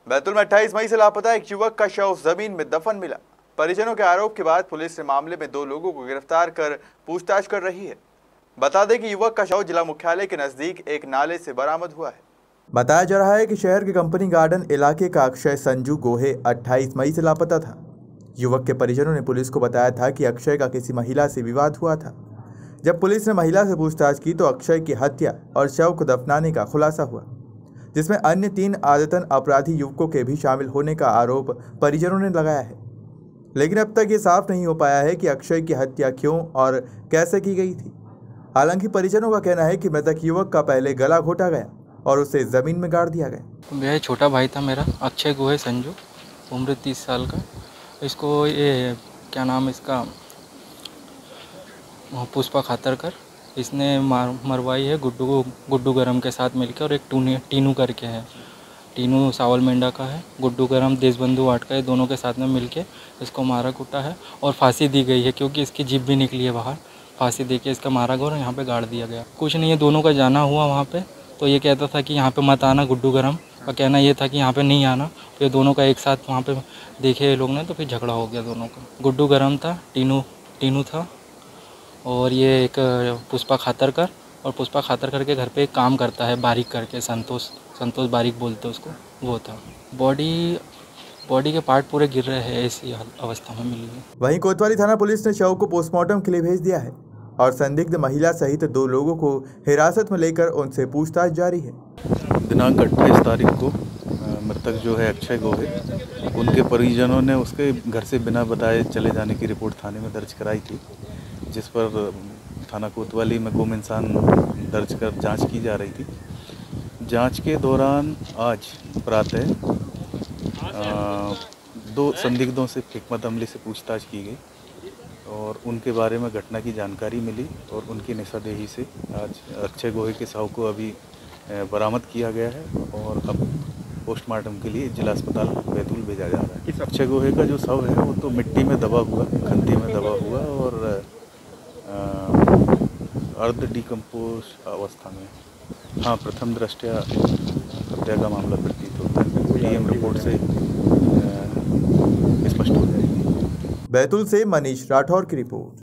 बैतूल में 28 मई से लापता एक युवक का शव जमीन में दफन मिला। परिजनों के आरोप के बाद पुलिस ने मामले में 2 लोगों को गिरफ्तार कर पूछताछ कर रही है। बता दें कि युवक का शव जिला मुख्यालय के नजदीक एक नाले से बरामद हुआ है। बताया जा रहा है कि शहर के कंपनी गार्डन इलाके का अक्षय संजू गोहे 28 मई से लापता था। युवक के परिजनों ने पुलिस को बताया था कि अक्षय का किसी महिला से विवाद हुआ था। जब पुलिस ने महिला से पूछताछ की तो अक्षय की हत्या और शव को दफनाने का खुलासा हुआ, जिसमें अन्य 3 आदतन अपराधी युवकों के भी शामिल होने का आरोप परिजनों ने लगाया है। लेकिन अब तक ये साफ नहीं हो पाया है कि अक्षय की हत्या क्यों और कैसे की गई थी। हालांकि परिजनों का कहना है कि मृतक युवक का पहले गला घोटा गया और उसे जमीन में गाड़ दिया गया। मेरा छोटा भाई था मेरा, अक्षय गोहे संजू, उम्र 30 साल का। इसको ये क्या नाम है इसका, पुष्पा खातरकर, इसने मरवाई है गुड्डू गरम के साथ मिलकर। और एक टीनू करके है, टीनू सावल मेंढा का है, गुड्डू गरम देशबंधु वाट का है। दोनों के साथ में मिलके इसको मारा कूटा है और फांसी दी गई है, क्योंकि इसकी जीभ भी निकली है बाहर। फांसी दे के इसका मारा गया और यहाँ पे गाड़ दिया गया। कुछ नहीं है, दोनों का जाना हुआ वहाँ पे। तो ये कहता था कि यहाँ पे मत आना, गुड्डू गरम का कहना ये था कि यहाँ पे नहीं आना। फिर दोनों का एक साथ वहाँ पे देखे ये लोग ने, तो फिर झगड़ा हो गया दोनों का। गुड्डू गरम था, टीनू था, और ये एक पुष्पा खातरकर। और पुष्पा खातरकर के घर पे एक काम करता है बारीक करके, संतोष बारीक बोलते उसको, वो था। बॉडी के पार्ट पूरे गिर रहे हैं, ऐसी अवस्था में मिली है। वहीं कोतवाली थाना पुलिस ने शव को पोस्टमार्टम के लिए भेज दिया है और संदिग्ध महिला सहित 2 लोगों को हिरासत में लेकर उनसे पूछताछ जारी है। दिनांक 28 तारीख को मृतक जो है अक्षय गोहे, उनके परिजनों ने उसके घर से बिना बताए चले जाने की रिपोर्ट थाने में दर्ज कराई थी, जिस पर थाना कोतवाली में गुम इंसान दर्ज कर जांच की जा रही थी। जांच के दौरान आज प्रातः 2 संदिग्धों से हिकमत अमली से पूछताछ की गई और उनके बारे में घटना की जानकारी मिली और उनकी निशानदेही से आज अक्षय गोहे के शव को अभी बरामद किया गया है और अब पोस्टमार्टम के लिए जिला अस्पताल बैतूल भेजा जा रहा है। इस अक्षय गोहे का जो शव है वो तो मिट्टी में दबा हुआ, खंती में दबा हुआ और अर्ध डिकम्पोज अवस्था में। हाँ, प्रथम दृष्टया हत्या का मामला प्रतीत होता है। डीएम रिपोर्ट से स्पष्ट हो जाएगी। बैतूल से मनीष राठौर की रिपोर्ट।